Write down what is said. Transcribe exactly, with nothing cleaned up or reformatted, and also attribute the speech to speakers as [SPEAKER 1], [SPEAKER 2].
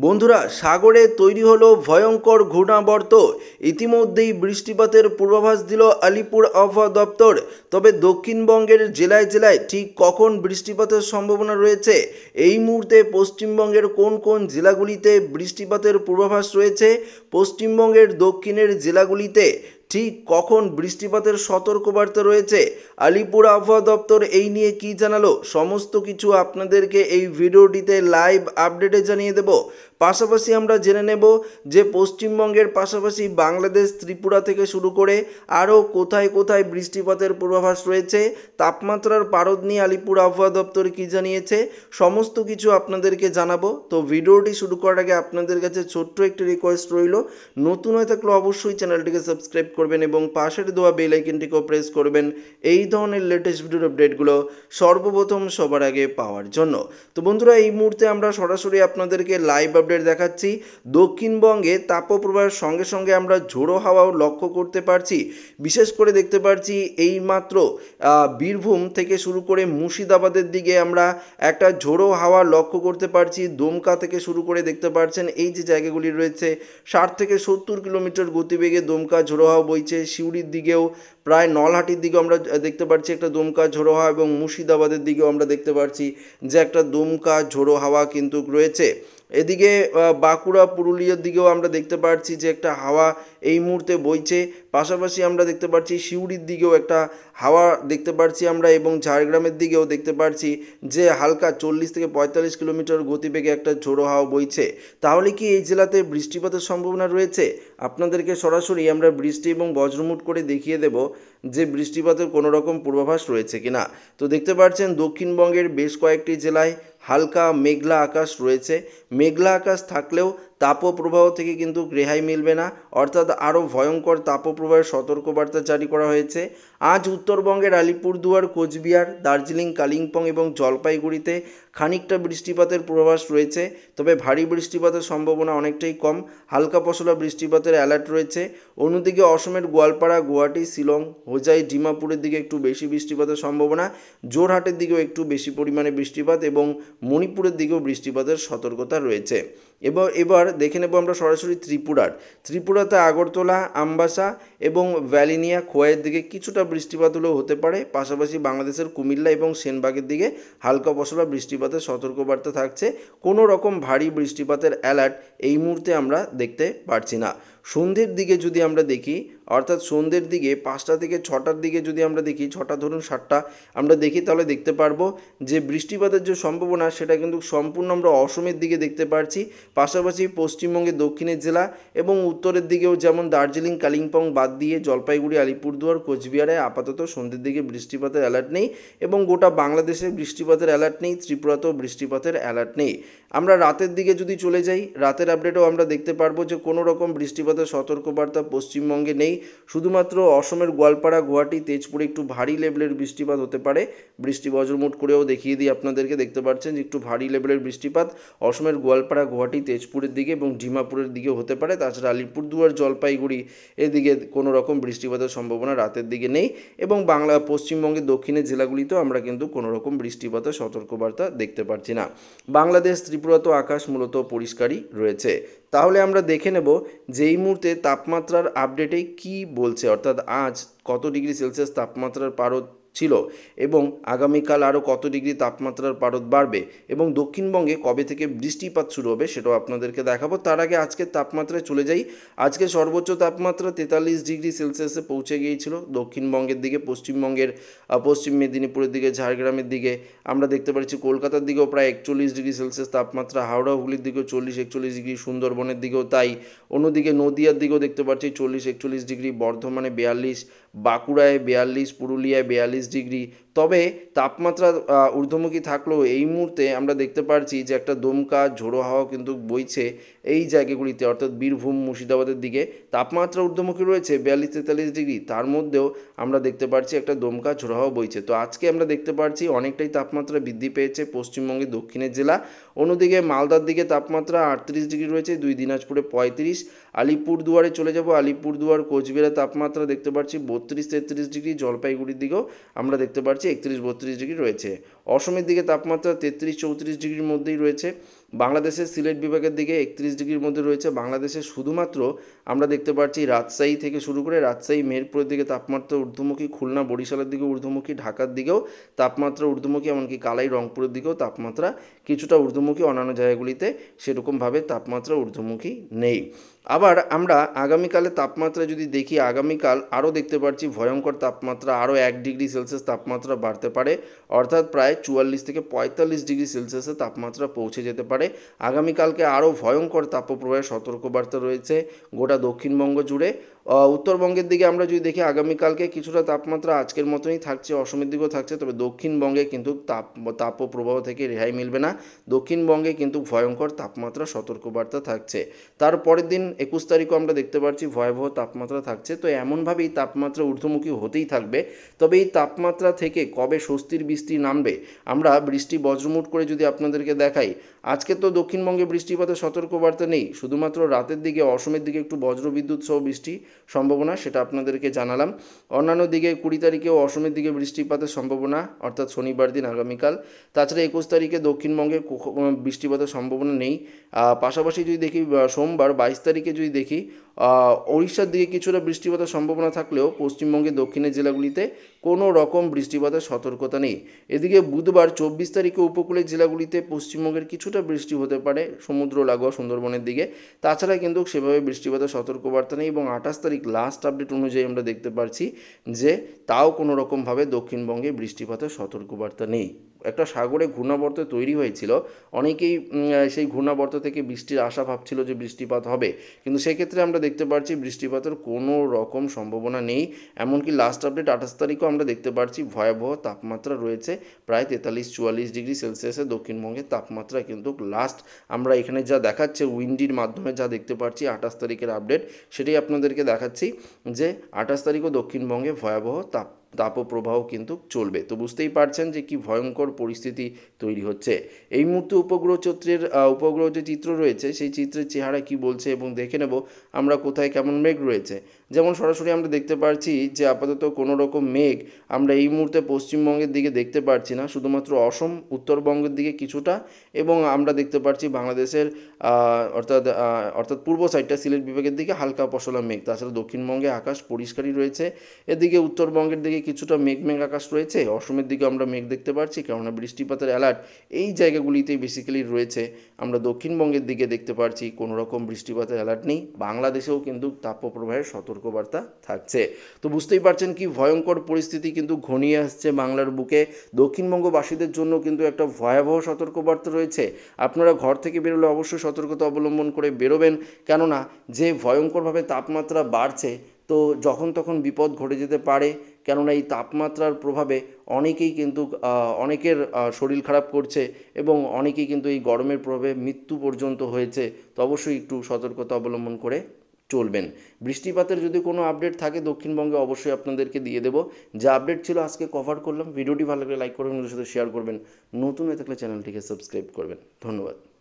[SPEAKER 1] বন্ধুরা, সাগরে তৈরি হলো ভয়ঙ্কর ঘূর্ণাবর্ত। ইতিমধ্যেই বৃষ্টিপাতের পূর্বাভাস দিল আলিপুর আবহাওয়া দপ্তর। তবে দক্ষিণবঙ্গের জেলায় জেলায় ঠিক কখন বৃষ্টিপাতের সম্ভাবনা রয়েছে, এই মুহূর্তে পশ্চিমবঙ্গের কোন কোন জেলাগুলিতে বৃষ্টিপাতের পূর্বাভাস রয়েছে, পশ্চিমবঙ্গের দক্ষিণের জেলাগুলিতে ঠিক কখন বৃষ্টিপাতের সতর্কবার্তা রয়েছে, আলিপুর আবহাওয়া দপ্তর এই নিয়ে কি জানালো, সমস্ত কিছু আপনাদেরকে এই ভিডিওটিতে লাইভ আপডেটে জানিয়ে দেব। পাশাপাশি আমরা জেনে নেব যে পশ্চিমবঙ্গের পাশাপাশি বাংলাদেশ, ত্রিপুরা থেকে শুরু করে আরও কোথায় কোথায় বৃষ্টিপাতের পূর্বাভাস রয়েছে, তাপমাত্রার পারদ নিয়ে আলিপুর আবহাওয়া দপ্তর কী জানিয়েছে, সমস্ত কিছু আপনাদেরকে জানাবো। তো ভিডিওটি শুরু করার আগে আপনাদের কাছে ছোট্ট একটি রিকোয়েস্ট রইল, নতুন হয়ে থাকলে অবশ্যই চ্যানেলটিকে সাবস্ক্রাইব করবেন এবং পাশের দেওয়া বেল আইকনটিকেও প্রেস করবেন এই ধরনের লেটেস্ট ভিডিওর আপডেটগুলো সর্বপ্রথম সবার আগে পাওয়ার জন্য। তো বন্ধুরা, এই মুহূর্তে আমরা সরাসরি আপনাদেরকে লাইভ আপডেট দেখাচ্ছি। দক্ষিণবঙ্গে তাপপ্রবাহের সঙ্গে সঙ্গে আমরা ঝোড়ো হাওয়াও লক্ষ্য করতে পারছি। বিশেষ করে দেখতে পাচ্ছি এই মাত্র বীরভূম থেকে শুরু করে মুর্শিদাবাদের দিকে আমরা একটা ঝোড়ো হাওয়া লক্ষ্য করতে পারছি। দমকা থেকে শুরু করে দেখতে পাচ্ছেন এই যে জায়গাগুলি রয়েছে, ষাট থেকে সত্তর কিলোমিটার গতিবেগে দমকা ঝোড়ো হাওয়া বইছে। সিউড়ির দিকেও প্রায় নলহাটির দিকেও আমরা দেখতে পাচ্ছি একটা দমকা ঝোড়ো হাওয়া, এবং মুর্শিদাবাদের দিকেও আমরা দেখতে পাচ্ছি যে একটা দমকা ঝোড়ো হাওয়া কিন্তু রয়েছে। এদিকে বাঁকুড়া, পুরুলিয়ার দিকেও আমরা দেখতে পাচ্ছি যে একটা হাওয়া এই মুহূর্তে বইছে। পাশাপাশি আমরা দেখতে পাচ্ছি সিউড়ির দিকেও একটা হাওয়া দেখতে পাচ্ছি আমরা, এবং ঝাড়গ্রামের দিকেও দেখতে পাচ্ছি যে হালকা চল্লিশ থেকে পঁয়তাল্লিশ কিলোমিটার গতিবেগে একটা ঝোড়ো হাওয়া বইছে। তাহলে কি এই জেলাতে বৃষ্টিপাতের সম্ভাবনা রয়েছে? আপনাদেরকে সরাসরি আমরা বৃষ্টি এবং বজ্রমুট করে দেখিয়ে দেব যে বৃষ্টিপাতের কোনো রকম পূর্বাভাস রয়েছে কিনা। তো দেখতে পাচ্ছেন দক্ষিণবঙ্গের বেশ কয়েকটি জেলায় হালকা মেঘলা আকাশ রয়েছে। মেঘলা আকাশ থাকলেও তাপপ্রবাহ থেকে কিন্তু রেহাই মিলবে না, অর্থাৎ আরও ভয়ঙ্কর তাপপ্রবাহের সতর্কবার্তা জারি করা হয়েছে। আজ উত্তরবঙ্গের আলিপুরদুয়ার, কোচবিহার, দার্জিলিং, কালিম্পং এবং জলপাইগুড়িতে খানিকটা বৃষ্টিপাতের পূর্বাভাস রয়েছে। তবে ভারী বৃষ্টিপাতের সম্ভাবনা অনেকটাই কম, হালকা পশলা বৃষ্টিপাতের অ্যালার্ট রয়েছে। অন্যদিকে অসমের গোয়ালপাড়া, গুয়াহাটি, শিলং, হোজাই, ডিমাপুরের দিকে একটু বেশি বৃষ্টিপাতের সম্ভাবনা, জোরহাটের দিকেও একটু বেশি পরিমাণে বৃষ্টিপাত, এবং মণিপুরের দিকেও বৃষ্টিপাতের সতর্কতা রয়েছে। এবার এবার দেখে নেব আমরা সরাসরি ত্রিপুরার। ত্রিপুরাতে আগরতলা, আমবাসা এবং ভ্যালিনিয়া, খোয়াইয়ের দিকে কিছুটা বৃষ্টিপাত হলেও হতে পারে। পাশাপাশি বাংলাদেশের কুমিল্লা এবং সেনবাগের দিকে হালকা পশলা বৃষ্টিপাতের সতর্কবার্তা থাকছে। কোনো রকম ভারী বৃষ্টিপাতের অ্যালার্ট এই মুহূর্তে আমরা দেখতে পারছি না। সন্ধ্যের দিকে যদি আমরা দেখি, অর্থাৎ সন্ধ্যের দিকে পাঁচটা থেকে ছটার দিকে যদি আমরা দেখি, ছটা ধরুন সাতটা আমরা দেখি, তাহলে দেখতে পারবো যে বৃষ্টিপাতের যে সম্ভাবনা সেটা কিন্তু সম্পূর্ণ আমরা অসমের দিকে দেখতে পারছি। পাশাপাশি পশ্চিমবঙ্গের দক্ষিণের জেলা এবং উত্তরের দিকেও, যেমন দার্জিলিং, কালিম্পং বাদ দিয়ে জলপাইগুড়ি, আলিপুরদুয়ার, কোচবিহারে আপাতত সন্ধ্যের দিকে বৃষ্টিপাতের অ্যালার্ট নেই, এবং গোটা বাংলাদেশে বৃষ্টিপাতের অ্যালার্ট নেই, ত্রিপুরাতেও বৃষ্টিপাতের অ্যালার্ট নেই। আমরা রাতের দিকে যদি চলে যাই, রাতের আপডেটও আমরা দেখতে পারবো যে কোনো রকম বৃষ্টিপাতের সতর্কবার্তা পশ্চিমবঙ্গে নেই। শুধুমাত্র অসমের গোয়ালপাড়া, গুয়াহাটি, তেজপুরে একটু ভারী লেভেলের বৃষ্টিপাত হতে পারে। বৃষ্টি বজ্রমুট করেও দেখিয়ে দিই আপনাদেরকে, দেখতে পাচ্ছেন যে একটু ভারী লেভেলের বৃষ্টিপাত অসমের গোয়ালপাড়া, গুয়াহাটি, তেজপুরের দিকে এবং ডিমাপুরের দিকেও হতে পারে। তাছাড়া আলিপুরদুয়ার, জলপাইগুড়ি এদিকে কোনো রকম বৃষ্টিপাতের সম্ভাবনা রাতের দিকে নেই, এবং বাংলা পশ্চিমবঙ্গের দক্ষিণের জেলাগুলিতেও আমরা কিন্তু কোনো রকম বৃষ্টিপাতের সতর্কবার্তা দেখতে পাচ্ছি না। বাংলাদেশ, ত্রিপুরাতেও আকাশ মূলত পরিষ্কারই রয়েছে। তাহলে আমরা দেখে নেব যে এই মুহূর্তে তাপমাত্রার আপডেটে কি বলছে, অর্থাৎ আজ কত ডিগ্রি সেলসিয়াস তাপমাত্রার পারদ ছিল, এবং আগামীকাল আরও কত ডিগ্রি তাপমাত্রার পারদ বাড়বে, এবং দক্ষিণবঙ্গে কবে থেকে বৃষ্টিপাত শুরু হবে সেটাও আপনাদেরকে দেখাবো। তার আগে আজকের তাপমাত্রায় চলে যাই। আজকে সর্বোচ্চ তাপমাত্রা তেতাল্লিশ ডিগ্রি সেলসিয়াসে পৌঁছে গিয়েছিল দক্ষিণবঙ্গের দিকে, পশ্চিমবঙ্গের পশ্চিম মেদিনীপুরের দিকে, ঝাড়গ্রামের দিকে আমরা দেখতে পাচ্ছি। কলকাতার দিকেও প্রায় একচল্লিশ ডিগ্রি সেলসিয়াস তাপমাত্রা, হাওড়া, হুগলির দিকেও চল্লিশ একচল্লিশ ডিগ্রি, সুন্দরবনের দিকেও তাই। অন্যদিকে নদিয়ার দিকেও দেখতে পাচ্ছি চল্লিশ একচল্লিশ ডিগ্রি, বর্ধমানে বিয়াল্লিশ, বাঁকুড়ায় বিয়াল্লিশ, পুরুলিয়ায় বিয়াল্লিশ ডিগ্রি। তবে তাপমাত্রা ঊর্ধ্বমুখী থাকলেও এই মুহূর্তে আমরা দেখতে পাচ্ছি যে একটা দমকা ঝোড়ো হাওয়া কিন্তু বইছে এই জায়গাগুলিতে, অর্থাৎ বীরভূম, মুর্শিদাবাদের দিকে তাপমাত্রা ঊর্ধ্বমুখী রয়েছে বিয়াল্লিশ তেতাল্লিশ ডিগ্রি, তার মধ্যেও আমরা দেখতে পাচ্ছি একটা দমকা ঝোড়ো হাওয়া বইছে। তো আজকে আমরা দেখতে পাচ্ছি অনেকটাই তাপমাত্রা বৃদ্ধি পেয়েছে পশ্চিমবঙ্গের দক্ষিণের জেলা। অন্যদিকে মালদার দিকে তাপমাত্রা আটত্রিশ ডিগ্রি রয়েছে, দুই দিনাজপুরে পঁয়ত্রিশ। আলিপুরদুয়ারে চলে যাব, আলিপুরদুয়ার, কোচবিহারের তাপমাত্রা দেখতে পাচ্ছি বত্রিশ তেত্রিশ ডিগ্রি, জলপাইগুড়ির দিকেও আমরা দেখতে পাচ্ছি একত্রিশ বত্রিশ ডিগ্রি রয়েছে। অসমের দিকে তাপমাত্রা তেত্রিশ চৌত্রিশ ডিগ্রির মধ্যেই রয়েছে। বাংলাদেশের সিলেট বিভাগের দিকে একত্রিশ ডিগ্রির মধ্যে রয়েছে। বাংলাদেশের শুধুমাত্র আমরা দেখতে পাচ্ছি রাজশাহী থেকে শুরু করে রাজশাহী মেহেরপুরের দিকে তাপমাত্রা ঊর্ধ্বমুখী, খুলনা বরিশালের দিকে ঊর্ধ্বমুখী, ঢাকার দিকেও তাপমাত্রা ঊর্ধ্বমুখী, এমনকি কালাই রংপুরের দিকেও তাপমাত্রা কিছুটা ঊর্ধ্বমুখী, অন্যান্য জায়গাগুলিতে সেরকমভাবে তাপমাত্রা ঊর্ধ্বমুখী নেই। আবার আমরা আগামীকালে তাপমাত্রা যদি দেখি, আগামীকাল আরও দেখতে পাচ্ছি ভয়ঙ্কর তাপমাত্রা, আরও এক ডিগ্রি সেলসিয়াস তাপমাত্রা বাড়তে পারে, অর্থাৎ প্রায় চুয়াল্লিশ থেকে পঁয়তাল্লিশ ডিগ্রি সেলসিয়াসের তাপমাত্রা পৌঁছে যেতে পারে। আগামীকালকে আরও ভয়ঙ্কর তাপপ্রবাহের সতর্কবার্তা রয়েছে গোটা দক্ষিণবঙ্গ জুড়ে। উত্তরবঙ্গের দিকে আমরা যদি দেখি, আগামীকালকে কিছুটা তাপমাত্রা আজকের মতনই থাকছে, অসমের দিকেও থাকছে, তবে দক্ষিণবঙ্গে কিন্তু তাপ তাপপ্রবাহ থেকে রেহাই মিলবে না। দক্ষিণবঙ্গে কিন্তু ভয়ঙ্কর তাপমাত্রা সতর্কবার্তা থাকছে। তারপরের দিন একুশ তারিখও আমরা দেখতে পাচ্ছি ভয়াবহ তাপমাত্রা থাকছে। তো এমনভাবেই তাপমাত্রা ঊর্ধ্বমুখী হতেই থাকবে। তবে এই তাপমাত্রা থেকে কবে স্বস্তির বৃষ্টি নামবে, আমরা বৃষ্টি বজ্রমুট করে যদি আপনাদেরকে দেখাই, আজকে তো দক্ষিণবঙ্গে বৃষ্টিপাতের সতর্কবার্তা নেই, শুধুমাত্র রাতের দিকে অসমের দিকে একটু বজ্রবিদ্যুৎ সহ বৃষ্টি সম্ভাবনা, সেটা আপনাদেরকে জানালাম। অন্যান্য দিকে কুড়ি তারিখেও অসমের দিকে বৃষ্টিপাতের সম্ভাবনা, অর্থাৎ শনিবার দিন আগামীকাল। তাছাড়া একুশ তারিখে দক্ষিণবঙ্গে বৃষ্টিপাতের সম্ভাবনা নেই। পাশাপাশি যদি দেখি সোমবার বাইশ তারিখে যদি দেখি, ওড়িশার দিকে কিছুটা বৃষ্টিপাতের সম্ভাবনা থাকলেও পশ্চিমবঙ্গের দক্ষিণের জেলাগুলিতে কোনো রকম বৃষ্টিপাতের সতর্কতা নেই। এদিকে বুধবার চব্বিশ তারিখে উপকূলের জেলাগুলিতে পশ্চিমবঙ্গের কিছুটা বৃষ্টি হতে পারে সমুদ্র লাগোয়া সুন্দরবনের দিকে। তাছাড়া কিন্তু সেভাবে বৃষ্টিপাতের সতর্কবার্তা নেই। এবং আঠাশ তারিখ লাস্ট আপডেট অনুযায়ী আমরা দেখতে পাচ্ছি যে তাও কোনো রকমভাবে দক্ষিণবঙ্গে বৃষ্টিপাতের সতর্কবার্তা নেই। একটা সাগরে ঘূর্ণাবর্ত তৈরি হয়েছিল, অনেকেই সেই ঘূর্ণাবর্ত থেকে বৃষ্টির আশা ভাবছিল যে বৃষ্টিপাত হবে, কিন্তু সেক্ষেত্রে আমরা দেখতে পাচ্ছি বৃষ্টিপাতের কোনো রকম সম্ভাবনা নেই। এমনকি লাস্ট আপডেট আঠাশ তারিখও আমরা দেখতে পাচ্ছি ভয়াবহ তাপমাত্রা রয়েছে, প্রায় তেতাল্লিশ চুয়াল্লিশ ডিগ্রি সেলসিয়াসের দক্ষিণবঙ্গের তাপমাত্রা কিন্তু লাস্ট আমরা এখানে যা দেখাচ্ছে উইন্ডির মাধ্যমে যা দেখতে পাচ্ছি আঠাশ তারিখের আপডেট, সেটাই আপনাদেরকে দেখাচ্ছি যে আঠাশ তারিখও দক্ষিণবঙ্গে ভয়াবহ তাপ তাপপ্রবাহ কিন্তু চলবে। তো বুঝতেই পারছেন যে কি ভয়ঙ্কর পরিস্থিতি তৈরি হচ্ছে এই মুহূর্তে। উপগ্রহ চিত্রের উপগ্রহ যে চিত্র রয়েছে সেই চিত্রের চেহারা কি বলছে এবং দেখে নেব আমরা কোথায় কেমন মেঘ রয়েছে। যেমন সরাসরি আমরা দেখতে পাচ্ছি যে আপাতত কোনো রকম মেঘ আমরা এই মুহূর্তে পশ্চিমবঙ্গের দিকে দেখতে পাচ্ছি না, শুধুমাত্র অসম উত্তরবঙ্গের দিকে কিছুটা, এবং আমরা দেখতে পাচ্ছি বাংলাদেশের অর্থাৎ অর্থাৎ পূর্ব সাইডটা সিলেট বিভাগের দিকে হালকা পশলা মেঘ। তাছাড়া দক্ষিণবঙ্গে আকাশ পরিষ্কারই রয়েছে। এদিকে উত্তরবঙ্গের দিকে কিছুটা মেঘ মেঘ আকাশ রয়েছে, অসমের দিকে আমরা মেঘ দেখতে পাচ্ছি, কেননা বৃষ্টিপাতের অ্যালার্ট এই জায়গাগুলিতেই বেসিক্যালি রয়েছে। আমরা দক্ষিণবঙ্গের দিকে দেখতে পাচ্ছি কোনো রকম বৃষ্টিপাতের অ্যালার্ট নেই। বাংলাদেশেও কিন্তু তাপপ্রবাহের সতর্কবার্তা থাকছে। তো বুঝতেই পারছেন কি ভয়ঙ্কর পরিস্থিতি কিন্তু ঘনিয়ে আসছে বাংলার বুকে। দক্ষিণবঙ্গবাসীদের জন্য কিন্তু একটা ভয়াবহ সতর্কবার্তা রয়েছে। আপনারা ঘর থেকে বেরোলে অবশ্যই সতর্কতা অবলম্বন করে বেরোবেন, কেননা যে ভয়ঙ্করভাবে তাপমাত্রা বাড়ছে, তো যখন তখন বিপদ ঘটে যেতে পারে। কেননা এই তাপমাত্রার প্রভাবে অনেকেই কিন্তু অনেকের শরীর খারাপ করছে এবং অনেকেই কিন্তু এই গরমের প্রভাবে মৃত্যু পর্যন্ত হয়েছে। তো অবশ্যই একটু সতর্কতা অবলম্বন করে চলবেন। বৃষ্টিপাতের যদি কোনো আপডেট থাকে দক্ষিণবঙ্গে অবশ্যই আপনাদেরকে দিয়ে দেবো। যা আপডেট ছিল আজকে কভার করলাম। ভিডিওটি ভালো লাগলে লাইক করবেন, ওদের সাথে শেয়ার করবেন, নতুন হয়ে থাকলে চ্যানেলটিকে সাবস্ক্রাইব করবেন। ধন্যবাদ।